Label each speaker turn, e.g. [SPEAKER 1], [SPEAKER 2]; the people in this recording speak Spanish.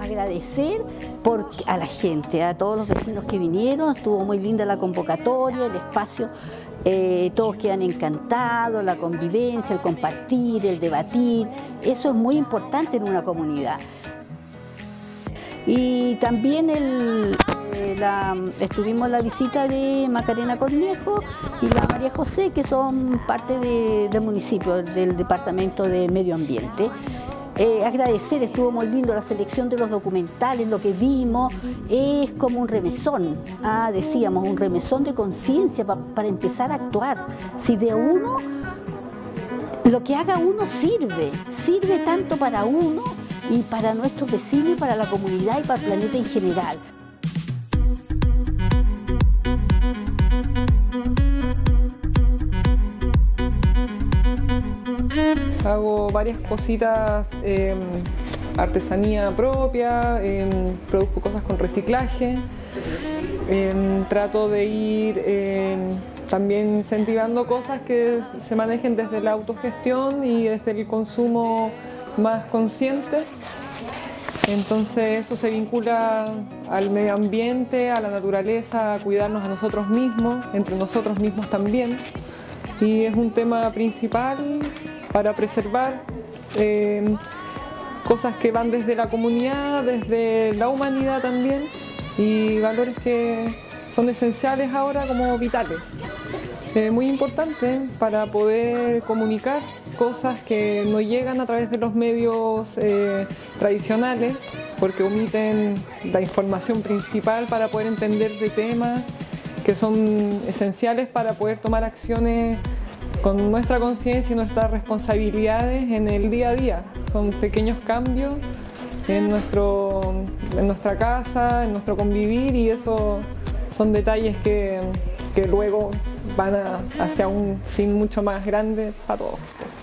[SPEAKER 1] agradecer a la gente, a todos los vecinos que vinieron. Estuvo muy linda la convocatoria, el espacio, todos quedan encantados, la convivencia, el compartir, el debatir, eso es muy importante en una comunidad. Y también estuvimos en la visita de Macarena Cornejo y la María José, que son parte del municipio, del Departamento de Medio Ambiente. Agradecer, estuvo muy lindo la selección de los documentales, lo que vimos, es como un remesón, decíamos, un remesón de conciencia para empezar a actuar. Si de uno, lo que haga uno sirve tanto para uno y para nuestros vecinos, y para la comunidad y para el planeta en general.
[SPEAKER 2] Hago varias cositas, artesanía propia, produzco cosas con reciclaje, trato de ir también incentivando cosas que se manejen desde la autogestión y desde el consumo más consciente. Entonces eso se vincula al medio ambiente, a la naturaleza, a cuidarnos a nosotros mismos, entre nosotros mismos también. Y es un tema principal para preservar cosas que van desde la comunidad, desde la humanidad también, y valores que son esenciales ahora como vitales. Muy importante para poder comunicar cosas que no llegan a través de los medios tradicionales, porque omiten la información principal para poder entender de temas que son esenciales para poder tomar acciones con nuestra conciencia y nuestras responsabilidades en el día a día. Son pequeños cambios en nuestra casa, en nuestro convivir, y eso son detalles que luego van hacia un fin mucho más grande para todos.